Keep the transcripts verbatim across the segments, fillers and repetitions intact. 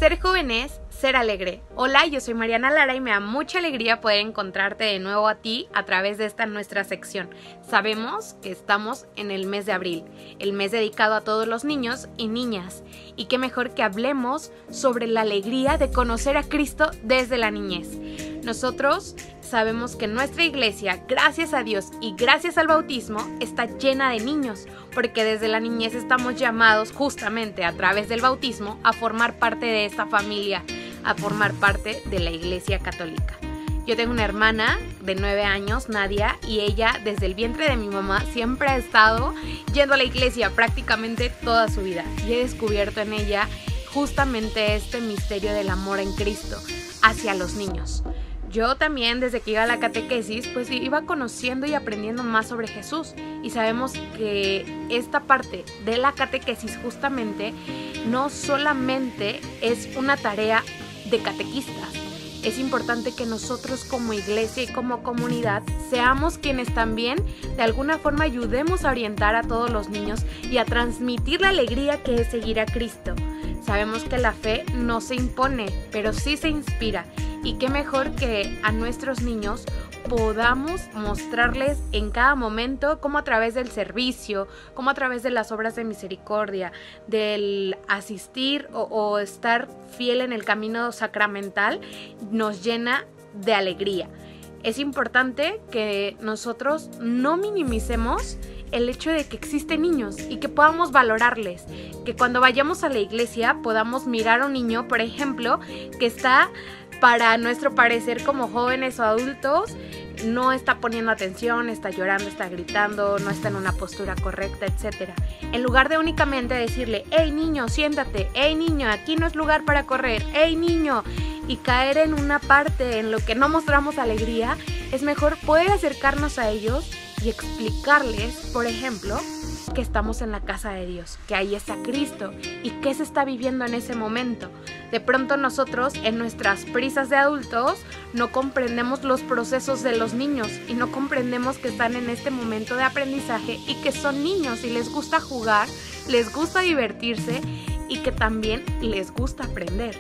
Ser joven es ser alegre. Hola, yo soy Mariana Lara y me da mucha alegría poder encontrarte de nuevo a ti a través de esta nuestra sección. Sabemos que estamos en el mes de abril, el mes dedicado a todos los niños y niñas. Y qué mejor que hablemos sobre la alegría de conocer a Cristo desde la niñez. Nosotros sabemos que nuestra iglesia, gracias a Dios y gracias al bautismo, está llena de niños, porque desde la niñez estamos llamados justamente a través del bautismo a formar parte de esta familia, a formar parte de la iglesia católica. Yo tengo una hermana de nueve años, Nadia, y ella desde el vientre de mi mamá siempre ha estado yendo a la iglesia prácticamente toda su vida. Y he descubierto en ella justamente este misterio del amor en Cristo hacia los niños. Yo también, desde que iba a la catequesis, pues iba conociendo y aprendiendo más sobre Jesús. Y sabemos que esta parte de la catequesis justamente no solamente es una tarea de catequistas. Es importante que nosotros como iglesia y como comunidad seamos quienes también de alguna forma ayudemos a orientar a todos los niños y a transmitir la alegría que es seguir a Cristo. Sabemos que la fe no se impone, pero sí se inspira. Y qué mejor que a nuestros niños podamos mostrarles en cada momento cómo a través del servicio, cómo a través de las obras de misericordia, del asistir o, o estar fiel en el camino sacramental, nos llena de alegría. Es importante que nosotros no minimicemos el hecho de que existen niños y que podamos valorarles, que cuando vayamos a la iglesia podamos mirar a un niño, por ejemplo, que está, para nuestro parecer como jóvenes o adultos, no está poniendo atención, está llorando, está gritando, no está en una postura correcta, etcétera. En lugar de únicamente decirle, hey niño, siéntate, hey niño, aquí no es lugar para correr, hey niño, y caer en una parte en lo que no mostramos alegría, es mejor poder acercarnos a ellos y explicarles, por ejemplo, que estamos en la casa de Dios, que ahí está Cristo y qué se está viviendo en ese momento. De pronto nosotros, en nuestras prisas de adultos, no comprendemos los procesos de los niños y no comprendemos que están en este momento de aprendizaje y que son niños y les gusta jugar, les gusta divertirse y que también les gusta aprender.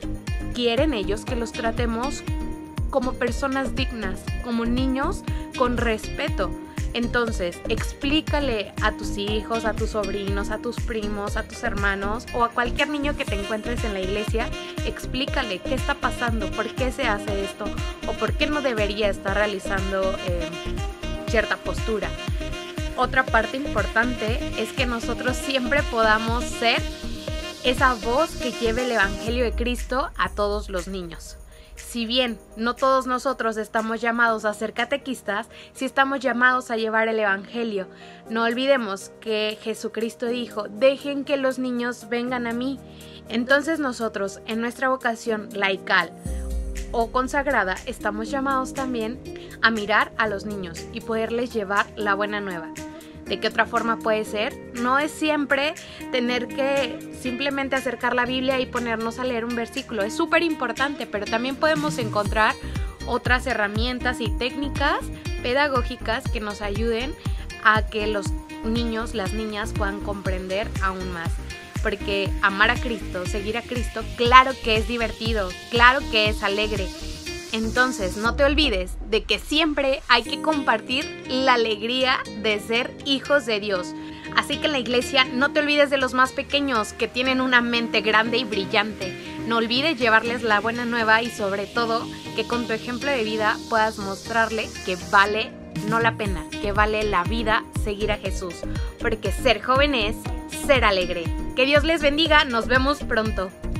Quieren ellos que los tratemos como personas dignas, como niños con respeto. Entonces, explícale a tus hijos, a tus sobrinos, a tus primos, a tus hermanos o a cualquier niño que te encuentres en la iglesia, explícale qué está pasando, por qué se hace esto o por qué no debería estar realizando eh, cierta postura. Otra parte importante es que nosotros siempre podamos ser esa voz que lleve el Evangelio de Cristo a todos los niños. Si bien no todos nosotros estamos llamados a ser catequistas, sí estamos llamados a llevar el Evangelio. No olvidemos que Jesucristo dijo, dejen que los niños vengan a mí. Entonces nosotros, en nuestra vocación laical o consagrada, estamos llamados también a mirar a los niños y poderles llevar la buena nueva. ¿De qué otra forma puede ser? No es siempre tener que simplemente acercar la Biblia y ponernos a leer un versículo. Es súper importante, pero también podemos encontrar otras herramientas y técnicas pedagógicas que nos ayuden a que los niños, las niñas puedan comprender aún más. Porque amar a Cristo, seguir a Cristo, claro que es divertido, claro que es alegre. Entonces, no te olvides de que siempre hay que compartir la alegría de ser hijos de Dios. Así que en la iglesia no te olvides de los más pequeños que tienen una mente grande y brillante. No olvides llevarles la buena nueva y sobre todo que con tu ejemplo de vida puedas mostrarle que vale no la pena, que vale la vida seguir a Jesús. Porque ser joven es ser alegre. Que Dios les bendiga, nos vemos pronto.